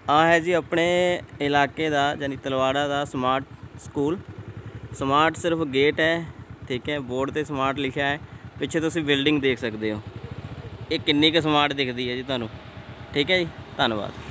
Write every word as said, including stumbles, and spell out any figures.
ਆ है जी अपने इलाके का यानी तलवाड़ा का स्मार्ट स्कूल। स्मार्ट सिर्फ गेट है, ठीक है। बोर्ड ते स्मार्ट लिखा है, पिछे तुसीं बिल्डिंग देख सकते हो। ये किन्नी क स्मार्ट दिखती है जी तुहानूं, ठीक है जी। धन्नवाद।